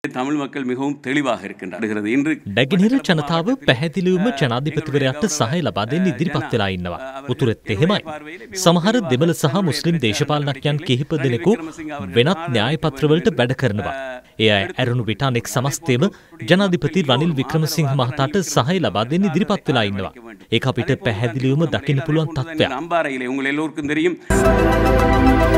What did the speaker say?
தமிழ் மக்கள் மிகவும் தெளிவாக இருக்கின்றார்கள். இன்று නැගෙනහිර ජනතාව පැහැදිලිවම ජනාධිපතිවරයාට සහාය ලබා දෙන්න ඉදිරිපත් වෙලා ඉන්නවා. උතුරෙත් එහෙමයි. සමහර දෙමළ සහ මුස්ලිම් දේශපාලනඥයන් කිහිප දෙනෙකු වෙනත් න්‍යාය පත්‍රවලට වැඩ කරනවා. ඒ අය ඇරුණු විට අනෙක් සමස්තයම ජනාධිපති රනිල් වික්‍රමසිංහ මහතාට සහාය ලබා දෙන්න ඉදිරිපත් වෙලා ඉන්නවා. ඒක අපිට පැහැදිලිවම දකින්න පුළුවන් තත්ත්වයක්.